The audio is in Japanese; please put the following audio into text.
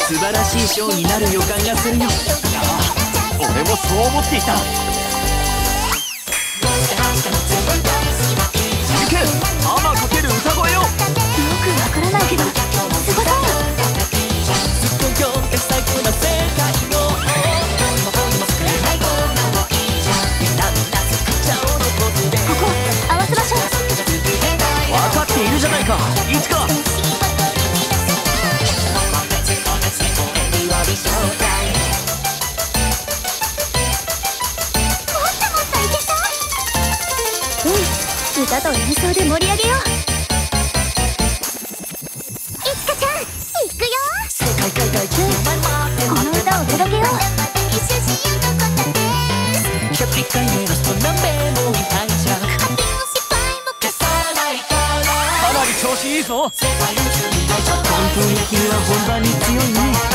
素晴らしいショーになる予感がするよ。 俺もそう思っていた。事件アマかける歌声よ。 よくわからないけどすごそう。ここ合わせましょう。 分かっているじゃないか、いちか。 歌と演奏で盛り上げよう。いちかちゃん行くよ。この歌を届けよう。 かなり調子いいぞ。 本当に君は本番に強いね。